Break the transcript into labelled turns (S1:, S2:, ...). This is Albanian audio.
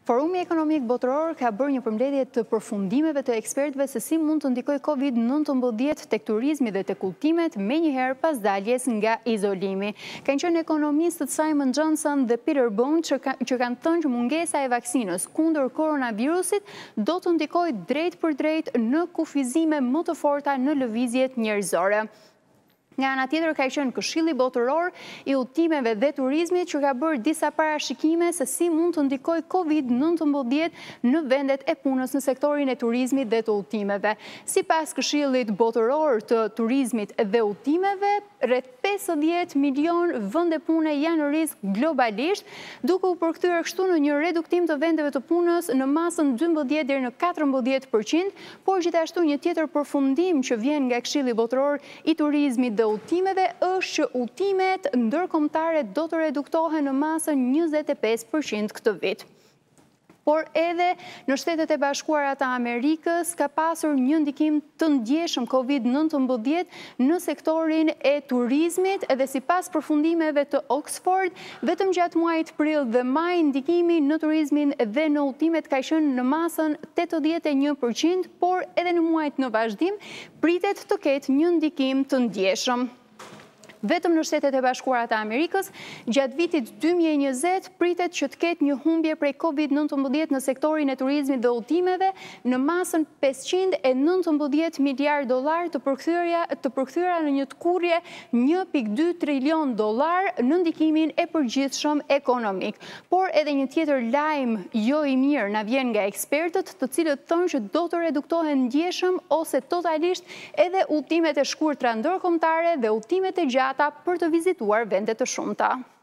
S1: Forumi Ekonomik Botëror ka bërë një përmbledhje të përfundimeve të ekspertëve se si mund të ndikojë Covid-19 tek turizmi dhe tek udhëtimet menjëherë pas daljes nga izolimi. Kanë qenë ekonomistët Simon Johnson dhe Peter Bone që kanë thënë që mungesa e vaksinës kundër koronavirusit do të ndikojë drejt për drejt në kufizime më të forta në lëvizjet njerëzore. Nga ana tjetër ka qenë Këshilli Botëror i Udhëtimeve dhe Turizmit që ka bërë disa parashikime se si mund të ndikojë Covid-19 në vendet e punës në sektorin e turizmit dhe të udhëtimeve. Sipas Këshillit Botëror të Turizmit dhe Udhëtimeve, rreth 50 milion vende pune janë në risk globalisht, duke u përkthyer kështu në një reduktim të vendeve të punës në masën 12 deri në 14%, por gjithashtu një tjetër përfundim që vjen nga Këshilli Botëror i Turizmit dhe udhëtimeve është që udhëtimet ndërkombëtare do të reduktohen në masën 25% këtë vit. Por edhe në Shtetet e Bashkuara të Amerikës ka pasur një ndikim të ndjeshëm Covid-19 në sektorin e turizmit dhe sipas përfundimeve të Oxford, vetëm gjatë muajit prill dhe maj ndikimi në turizmin dhe në udhëtimet ka qenë në masën 81%, por edhe në muajt në vazhdim pritet të ketë një ndikim të ndjeshëm. Vetëm në Shtetet e Bashkuara të Amerikës, gjatë vitit 2020 pritet që të ketë një humbje prej Covid-19 në sektorin e turizmit dhe udhëtimeve në masën 519 miliard dollar të përkthyera në një tkurrje 1.2 trilion dollar në ndikimin e përgjithshëm ekonomik. Por edhe një tjetër lajm jo i mirë na vjen nga ekspertët, të cilët thonë që do të reduktohen ndjeshëm ose totalisht edhe udhëtimet e shkurtra ndërkombëtare dhe udhëtimet e gjata për të vizituar vende të shumta.